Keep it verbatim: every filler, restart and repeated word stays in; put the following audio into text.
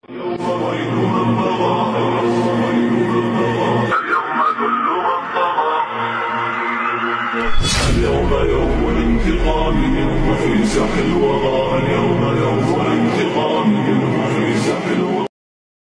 اليوم ويل من بغى، اليوم ويل من بغى، اليوم ذل من طغى. اليوم يوم الانتقام منه في ساح الوغى.